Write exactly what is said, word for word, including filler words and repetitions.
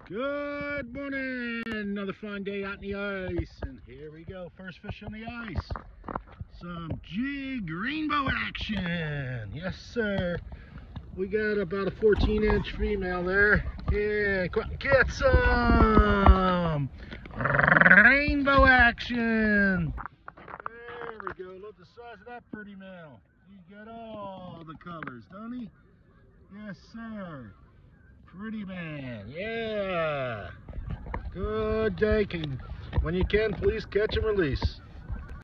Good morning. Another fine day out in the ice, and here we go. First fish on the ice. Some jig rainbow action. Yes, sir. We got about a fourteen inch female there. Yeah, go out and get some rainbow action. There we go. Look at the size of that pretty male. He's got all the colors, don't he? Yes, sir. Pretty man, yeah. Good day. Can, when you can, please catch and release.